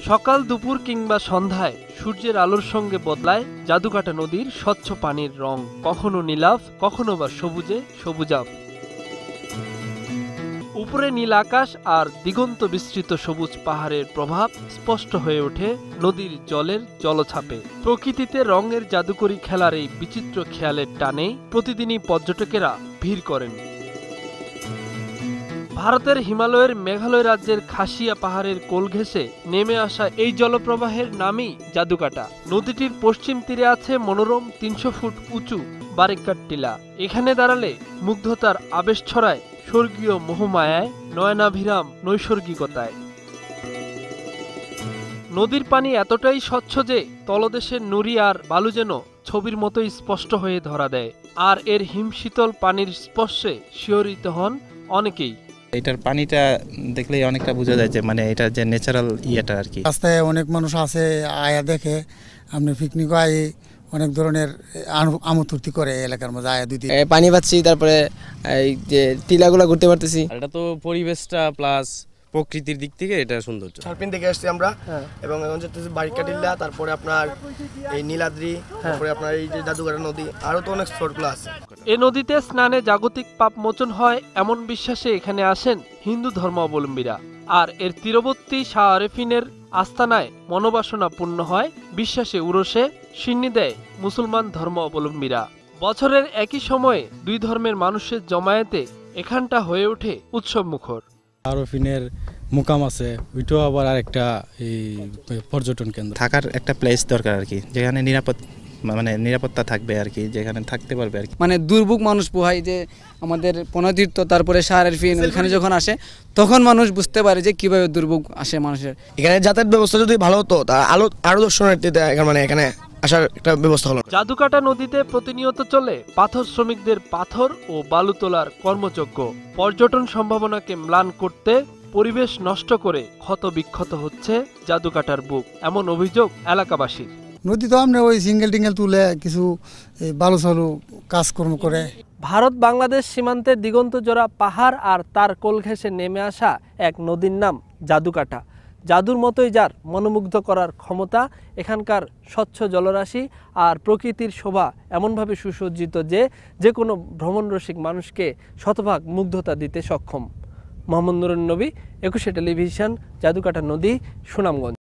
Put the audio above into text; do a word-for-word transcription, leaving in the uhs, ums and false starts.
সকাল দুপুর কিংবা সন্ধ্যায় সূর্যের আলোর সঙ্গে বদলায় জাদুকাটা নদীর স্বচ্ছ পানির রং, কখনো নীলাভ, কখনো বা সবুজে সবুজাভ। উপরে নীল আকাশ আর দিগন্ত বিস্তৃত সবুজ পাহাড়ের প্রভাব স্পষ্ট হয়ে ওঠে নদীর জলের জলছাপে। প্রকৃতিতে রঙের জাদুকরী খেলার এই বিচিত্র খেয়ালের টানে প্রতিদিনই পর্যটকেরা ভিড় করেন। ভারতের হিমালয়ের মেঘালয় রাজ্যের খাসিয়া পাহাড়ের কোল ঘেঁষে নেমে আসা এই জলপ্রবাহের নামই জাদুকাটা। নদীটির পশ্চিম তীরে আছে মনোরম তিনশো ফুট উঁচু বারেক্কার টিলা। এখানে দাঁড়ালে মুগ্ধতার আবেশ ছড়ায় স্বর্গীয় মোহমায়ায়, নয়নাভিরাম নৈসর্গিকতায়। নদীর পানি এতটাই স্বচ্ছ যে তলদেশের নুড়ি আর বালু যেন ছবির মতোই স্পষ্ট হয়ে ধরা দেয়। আর এর হিমশীতল পানির স্পর্শে শিহরিত হন অনেকেই। এটার পানিটা দেখলেই অনেকটা বোঝা যায় যে মানে এটা যে ন্যাচারাল ইয়েটা আর কি। রাস্তায় অনেক মানুষ আছে, আয়া দেখে আপনি পিকনিক আয় অনেক ধরনের আমোদ ফুর্তি করে এলাকার মধ্যে আয়া দুই দিন পানি পাচ্ছি, তারপরে এই যে টিলাগুলো ঘুরতে পারতেছি। এটা তো পরিবেশটা প্লাস প্রকৃতির দিক থেকে এটা সৌন্দর্য। সার্ফিং থেকে আসছি আমরা এবং এখন যেতেছি বারিকা টিলা, তারপরে আপনার এই নীলাদ্রি, তারপরে আপনার এই যে জাদুকাটা নদী, আরো তো অনেক স্পটগুলো আছে। এ নদীতে স্নানে জাগতিক পাপ মোচন হয় এমন বিশ্বাসে এখানে আসেন হিন্দু ধর্মাবলম্বীরা। আর এর তীরবর্তী শাহ আরেফিনের আস্তানায় মনোবাসনা পূর্ণ হয়, বিশ্বাসে উরসে সিন্নি দেয় মুসলমান ধর্মাবলম্বীরা। বছরের একই সময়ে দুই ধর্মের মানুষের জমায়েতে এখানটা হয়ে ওঠে উৎসব মুখর। আরফিনের মুকাম আছে, ওইটাও আবার আরেকটা এই পর্যটন কেন্দ্র। থাকার একটা প্লেস দরকার আর কি, যেখানে নিরাপদ মানে নিরাপত্তা থাকবে আর কি, যেখানে থাকতে পারবে আর কি। মানে দুর্ভোগ মানুষ পোহায় যে আমাদের পনাতীর্থ, তারপরে শাহ আরেফিন, ওইখানে যখন আসে তখন মানুষ বুঝতে পারে যে কিভাবে দুর্ভোগ আসে মানুষের। এখানে যাতায়াত ব্যবস্থা যদি ভালো হতো তা আলো আরো দর্শনার্থীতে মানে এখানে আসার একটা ব্যবস্থা হলো। জাদুকাটা নদীতে প্রতিনিয়ত চলে পাথর শ্রমিকদের পাথর ও বালু তোলার কর্মযজ্ঞ। পর্যটন সম্ভাবনাকে ম্লান করতে পরিবেশ নষ্ট করে ক্ষত বিক্ষত হচ্ছে জাদুকাটার বুক, এমন অভিযোগ এলাকাবাসীর। নদী তো আমরা ওই সিঙ্গেল টিঙ্গেল তুলে কিছু বালু চালু কাজকর্ম করে। ভারত বাংলাদেশ সীমান্তের দিগন্ত জোড়া পাহাড় আর তার কোল ঘেঁষে নেমে আসা এক নদীর নাম জাদুকাটা। জাদুর মতোই যার মনোমুগ্ধ করার ক্ষমতা। এখানকার স্বচ্ছ জলরাশি আর প্রকৃতির শোভা এমনভাবে সুসজ্জিত যে যে কোনো ভ্রমণরসিক মানুষকে শতভাগ মুগ্ধতা দিতে সক্ষম। মোহাম্মদ নুরুন নবী, একুশে টেলিভিশন, জাদুকাটা নদী, সুনামগঞ্জ।